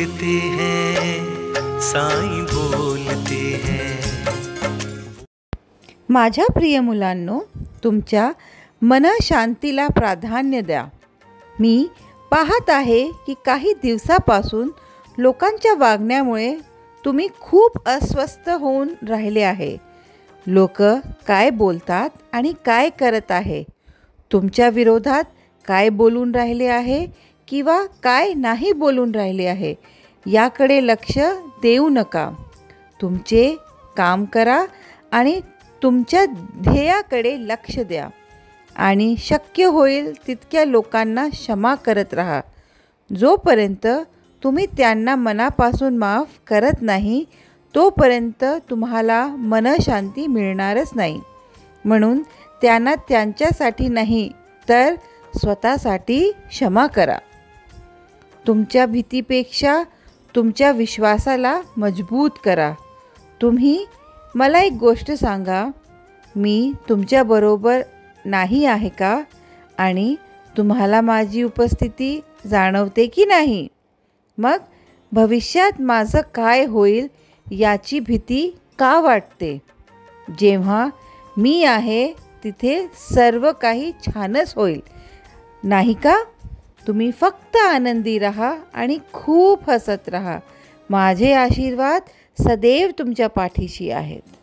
बोलते हैं, साईं बोलते हैं। माझ्या प्रिय मुलांनो, तुमच्या मनशांतीला प्राधान्य द्या। मी पाहत आहे की काही दिवसापासून लोकांच्या वागण्यामुळे तुम्ही खूप अस्वस्थ होऊन राहिले आहे। लोक काय बोलतात आणि काय करत आहे, तुमच्या विरोधात काय बोलून राहिले आहे किंवा काय नाही बोलून राहिले आहे, याकडे लक्ष देऊ नका। तुमचे काम करा आणि तुमच्या ध्येयाकडे लक्ष द्या आणि शक्य होईल तितक्या लोकांना क्षमा करत राहा। जोपर्यंत तुम्ही त्यांना मनापासून माफ करत नाही तोपर्यंत तुम्हाला मनशांती मिळणारच नाही। म्हणून त्यांना त्यांच्यासाठी नाही तर स्वतःसाठी क्षमा करा। तुमच्या भीतीपेक्षा तुमच्या विश्वासाला मजबूत करा। तुम्ही मला एक गोष्ट सांगा, मी तुमच्याबरोबर नाही आहे का आणि तुम्हाला माझी उपस्थिती जाणवते की नाही? मग भविष्यात माझं काय होईल याची भीती का वाटते? जेव्हा मी आहे तिथे सर्व काही छानच होईल, नाही का? तुम्ही फक्त आनंदी राहा आणि खूप हसत राहा। माझे आशीर्वाद सदैव तुमच्या पाठीशी आहेत।